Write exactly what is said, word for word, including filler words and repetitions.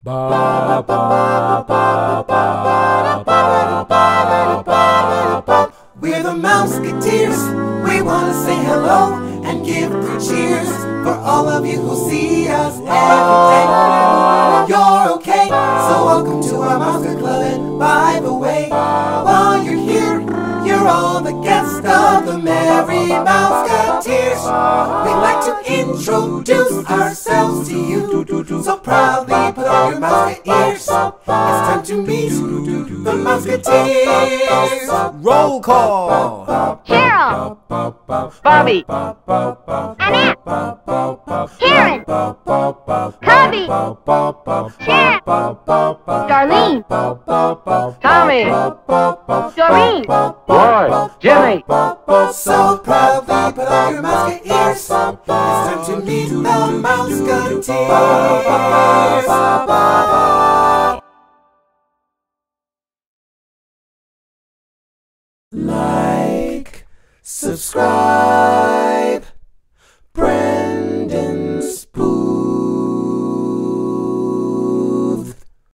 Ba ba ba ba ba ba ba. We're the Mouseketeers. We wanna say hello and give three cheers for all of you who see us every day. You're okay, so welcome to our Mouseketeer Club. And by the way, while you're here, you're all the guests of the Merry Mouseketeers. We'd like to introduce ourselves to you, so proudly put on your mouse ears. It's time to meet the Mouseketeers. Roll call. Cheryl, Bobby, Annette, Karen, Cubby, Sharon, Darlene, Tommy, Doreen, Roy, Jimmy. So proudly put on your mouse ears. It's time to meet the Mouseketeers. Like, subscribe,